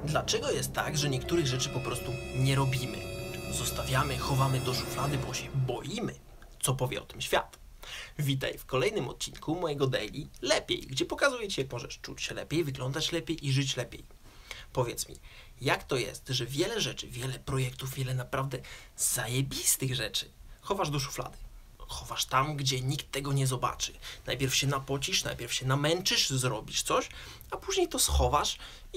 Dlaczego jest tak, że niektórych rzeczy po prostu nie robimy? Zostawiamy, chowamy do szuflady, bo się boimy, co powie o tym świat. Witaj w kolejnym odcinku mojego Daily Lepiej, gdzie pokazuję Ci, jak możesz czuć się lepiej, wyglądać lepiej i żyć lepiej. Powiedz mi, jak to jest, że wiele rzeczy, wiele projektów, wiele naprawdę zajebistych rzeczy chowasz do szuflady? Chowasz tam, gdzie nikt tego nie zobaczy. Najpierw się napocisz, najpierw się namęczysz, zrobisz coś, a później to schowasz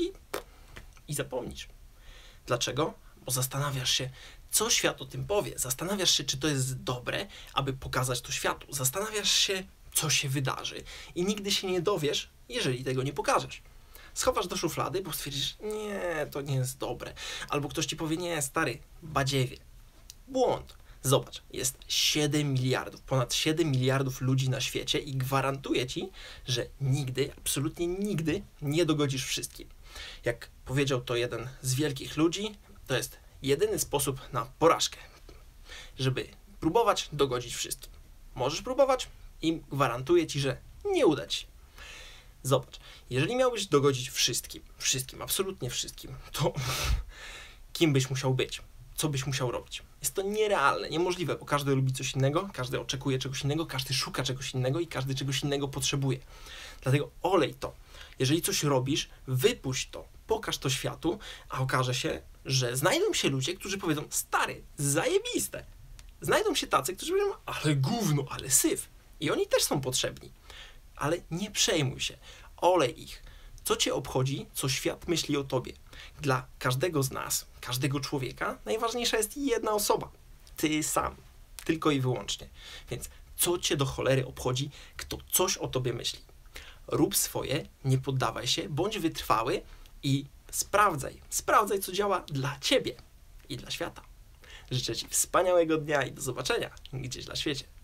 i zapomnisz. Dlaczego? Bo zastanawiasz się, co świat o tym powie. Zastanawiasz się, czy to jest dobre, aby pokazać to światu. Zastanawiasz się, co się wydarzy. I nigdy się nie dowiesz, jeżeli tego nie pokażesz. Schowasz do szuflady, bo stwierdzisz, nie, to nie jest dobre. Albo ktoś ci powie, nie, stary, badziewie. Błąd. Zobacz, jest 7 miliardów, ponad 7 miliardów ludzi na świecie i gwarantuję Ci, że nigdy, absolutnie nigdy nie dogodzisz wszystkim. Jak powiedział to jeden z wielkich ludzi, to jest jedyny sposób na porażkę, żeby próbować dogodzić wszystkim. Możesz próbować i gwarantuję Ci, że nie uda Ci się. Zobacz, jeżeli miałbyś dogodzić wszystkim, absolutnie wszystkim, to kim byś musiał być? Co byś musiał robić? Jest to nierealne, niemożliwe, bo każdy lubi coś innego, każdy oczekuje czegoś innego, każdy szuka czegoś innego i każdy czegoś innego potrzebuje. Dlatego olej to. Jeżeli coś robisz, wypuść to, pokaż to światu, a okaże się, że znajdą się ludzie, którzy powiedzą, stary, zajebiste. Znajdą się tacy, którzy powiedzą, ale gówno, ale syf. I oni też są potrzebni. Ale nie przejmuj się, olej ich. Co Cię obchodzi, co świat myśli o Tobie? Dla każdego z nas, każdego człowieka najważniejsza jest jedna osoba. Ty sam. Tylko i wyłącznie. Więc co Cię do cholery obchodzi, kto coś o Tobie myśli? Rób swoje, nie poddawaj się, bądź wytrwały i sprawdzaj. Sprawdzaj, co działa dla Ciebie i dla świata. Życzę Ci wspaniałego dnia i do zobaczenia gdzieś na świecie.